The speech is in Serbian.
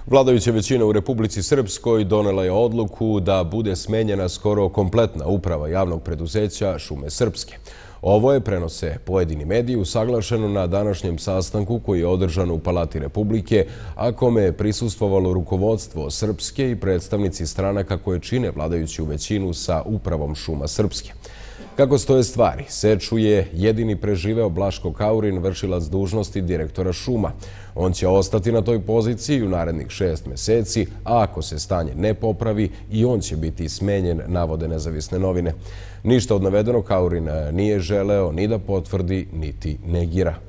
Vladajuća većina u Republici Srpskoj donela je odluku da bude smenjena skoro kompletna uprava javnog preduzeća Šume Srpske. Ovo je, prenose pojedini mediji, usaglašeno na današnjem sastanku koji je održan u Palati Republike, a kome je prisustvovalo rukovodstvo Srpske i predstavnici stranaka koje čine vladajuću većinu sa upravom Šuma Srpske. Kako stoje stvari, seču je jedini preživeo Blaško Kaurin, vršilac dužnosti direktora šuma. On će ostati na toj poziciji u narednih 6 meseci, a ako se stanje ne popravi, i on će biti smenjen, navode nezavisne novine. Ništa od navedenog Kaurin nije želeo ni da potvrdi, niti negira.